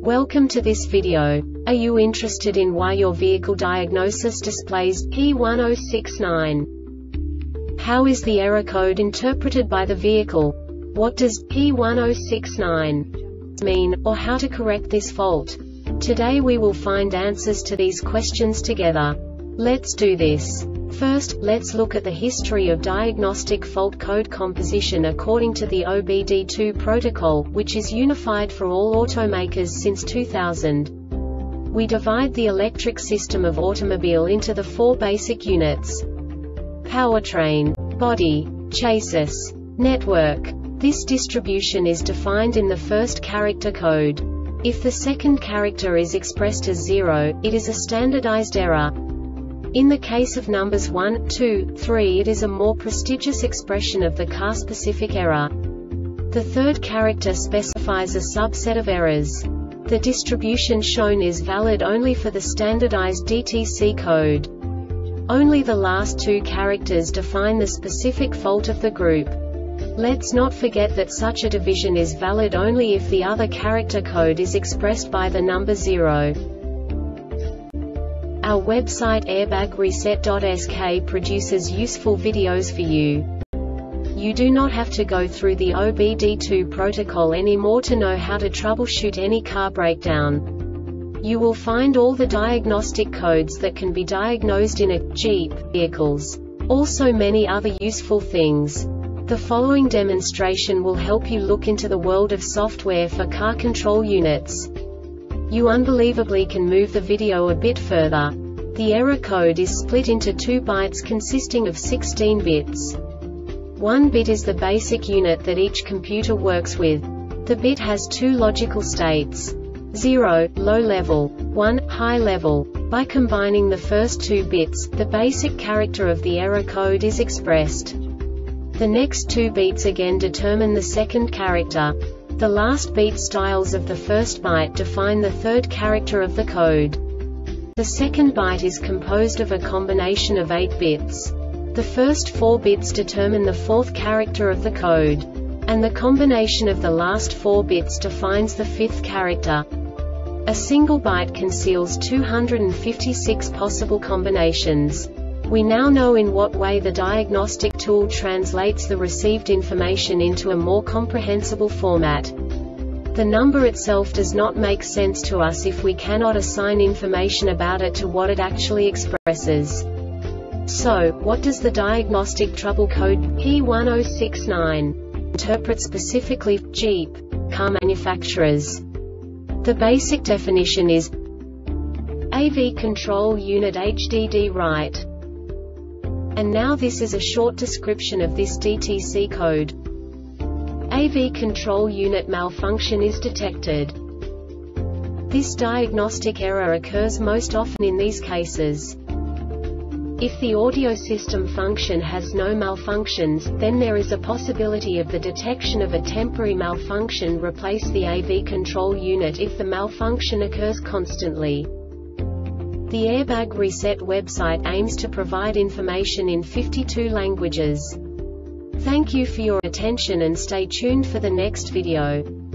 Welcome to this video. Are you interested in why your vehicle diagnosis displays P1069? How is the error code interpreted by the vehicle? What does P1069 mean, or how to correct this fault? Today we will find answers to these questions together. Let's do this. First, let's look at the history of diagnostic fault code composition according to the OBD2 protocol, which is unified for all automakers since 2000. We divide the electric system of automobile into the four basic units: powertrain, body, chassis, network. This distribution is defined in the first character code. If the second character is expressed as 0, it is a standardized error. In the case of numbers 1, 2, 3, it is a more prestigious expression of the car-specific error. The third character specifies a subset of errors. The distribution shown is valid only for the standardized DTC code. Only the last two characters define the specific fault of the group. Let's not forget that such a division is valid only if the other character code is expressed by the number 0. Our website airbagreset.sk produces useful videos for you. You do not have to go through the OBD2 protocol anymore to know how to troubleshoot any car breakdown. You will find all the diagnostic codes that can be diagnosed in a Jeep vehicles. Also many other useful things. The following demonstration will help you look into the world of software for car control units. You unbelievably can move the video a bit further. The error code is split into 2 bytes consisting of 16 bits. 1 bit is the basic unit that each computer works with. The bit has 2 logical states: 0, low level, 1, high level. By combining the first 2 bits, the basic character of the error code is expressed. The next 2 beats again determine the second character. The last beat styles of the first byte define the third character of the code. The second byte is composed of a combination of 8 bits. The first 4 bits determine the fourth character of the code. And the combination of the last 4 bits defines the fifth character. A single byte conceals 256 possible combinations. We now know in what way the diagnostic tool translates the received information into a more comprehensible format. The number itself does not make sense to us if we cannot assign information about it to what it actually expresses. So, what does the diagnostic trouble code P1069 interpret specifically for Jeep car manufacturers? The basic definition is AV control unit HDD write. And now this is a short description of this DTC code. AV control unit malfunction is detected. This diagnostic error occurs most often in these cases. If the audio system function has no malfunctions, then there is a possibility of the detection of a temporary malfunction replace the AV control unit if the malfunction occurs constantly. The Airbag Reset website aims to provide information in 52 languages. Thank you for your attention and stay tuned for the next video.